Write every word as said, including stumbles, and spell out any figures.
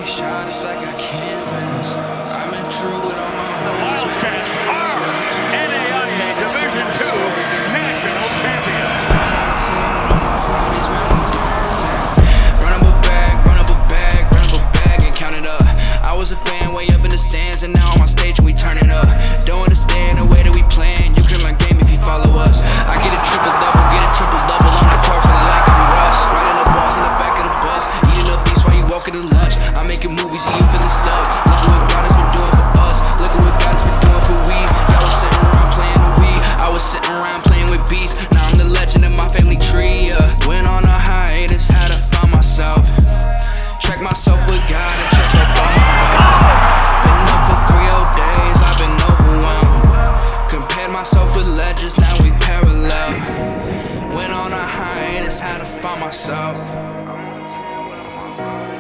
take shots like I can't win. I've been true with all my The Wildcats are N A I A Division two National Champions. Run up a bag, run up a bag, run up a bag and count it up. I was a fan way up in the stands and now I'm on stage and we turn it up. Don't understand the way that we playing. You can learn game if you follow us. I get a triple double, get a triple double on the court feeling like I'm Russ. Riding the balls in the back of the bus, eating up beats while you walking in lunch. I'm making movies and you feeling stuck. Look at what God has been doing for us. Look at what God has been doing for we. Y'all was sitting around playing the Wii. I was sitting around playing with beats. Now I'm the legend of my family tree. Yeah. Went on a hiatus, had to find myself. Check myself with God and check up on my health. Been up for three whole days, I've been overwhelmed. Compared myself with legends, now we parallel. Went on a hiatus, had to find myself.